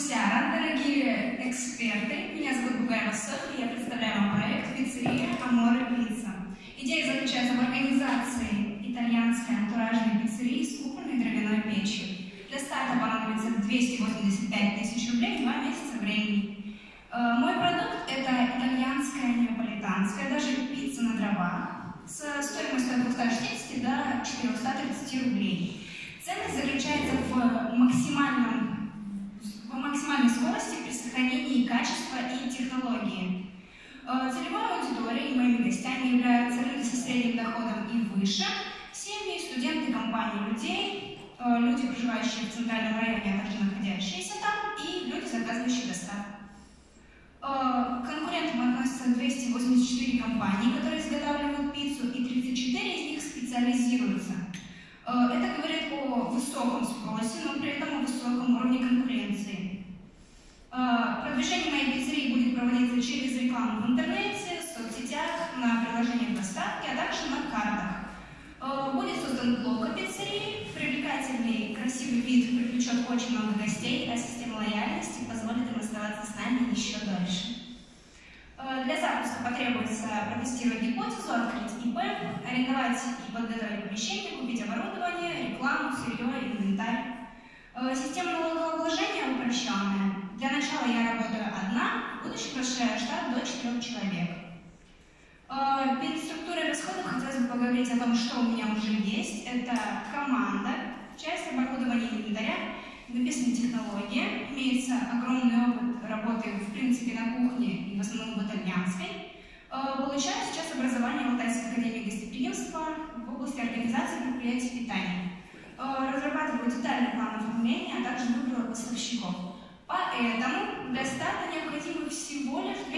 Гусяра, дорогие эксперты, меня зовут Бугаева Софья, я представляю вам проект «Пиццерия Аморе Пицца». Идея заключается в организации итальянской антуражной пиццерии с кухонной дровяной печью. Для старта понадобится 285 тысяч рублей и 2 месяца времени. Мой продукт – это итальянская неаполитанская, даже пицца на дровах, с стоимостью от 260 до 430 рублей. Ценность заключается в максимальной скорости при сохранении качества и технологии. Целевой аудиторией и моими гостями являются люди со средним доходом и выше, семьи, студенты, компании людей, люди, проживающие в центральном районе, а также находящиеся там, и люди, заказывающие доставку. К конкурентам относятся 284 компании, которые изготавливают пиццу, и 34 из них специализируются. Это говорит о высоком спросе, но при этом о высоком уровне конкуренции. Продвижение моей пиццерии будет проводиться через рекламу в интернете, в соцсетях, на приложениях доставки, а также на картах. Будет создан блог о пиццерии, привлекательный, красивый вид привлечет очень много гостей, а система лояльности позволит им оставаться с нами еще дольше. Для запуска потребуется протестировать гипотезу, открыть ИП, арендовать и подготовить помещение, купить оборудование, рекламу, сырье, инвентарь. Система налогообложения упрощенная. Для начала я работаю одна, в будущем расширяю штат до 4 человек. Перед структурой расходов хотелось бы поговорить о том, что у меня уже есть. Это команда, часть оборудования и инвентаря, написана технология, имеется огромный опыт работы, в принципе, на кухне и в основном в итальянской. Получаю сейчас образование в Алтайской академии гостеприимства в области организации предприятий питания. Разрабатываю детальный план оформления, а также выбор поставщиков. Поэтому для старта необходимо всего лишь